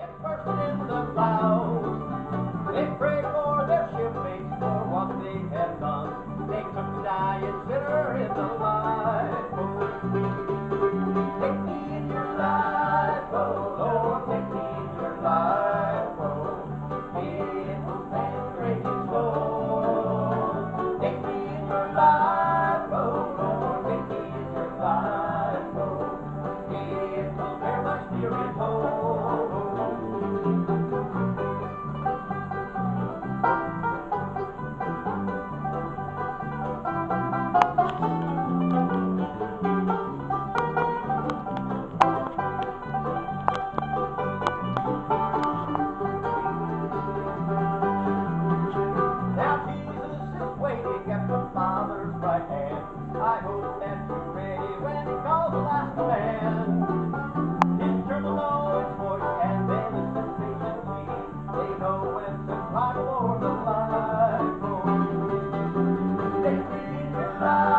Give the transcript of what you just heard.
First in the clouds, they pray for their shipmates for what they have done. They took the dying sinner in the lifeboat. Take me in your lifeboat, Lord, take me in your lifeboat. It will stand raging slow. Take me in your lifeboat, Lord, take me in your lifeboat. It will bear my spirit home. Now Jesus is waiting at the Father's right hand. I hope that you're ready when he calls the last command. His children know his voice and they listen patiently. They know when to climb for the lifeboat. Take me in your life.